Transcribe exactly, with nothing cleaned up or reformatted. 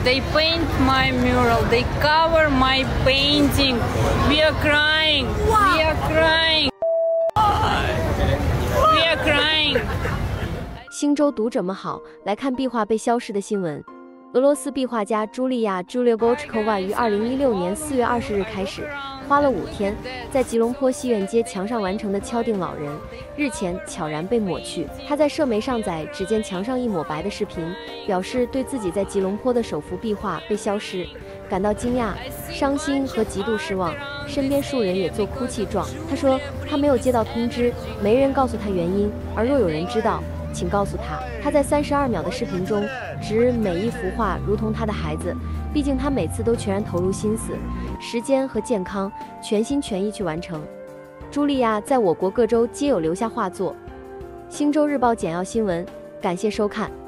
They paint my mural. They cover my painting. We are crying. We are crying. We are crying. 星洲读者们好，来看壁画被消失的新闻。俄罗斯壁画家朱莉亚·朱列波什科娃于二零一六年四月二十日开始，花了五天，在吉隆坡西苑街墙上完成的敲定老人，日前悄然被抹去。他在社媒上载只见墙上一抹白的视频，表示对自己在吉隆坡的首幅壁画被消失感到惊讶、伤心和极度失望，身边数人也做哭泣状。他说他没有接到通知，没人告诉他原因，而若有人知道，请告诉他。他在三十二秒的视频中，指每一幅画如同他的孩子，毕竟他每次都全然投入心思、时间和健康，全心全意去完成。茱莉亚在我国各州皆有留下画作。星洲日报简要新闻，感谢收看。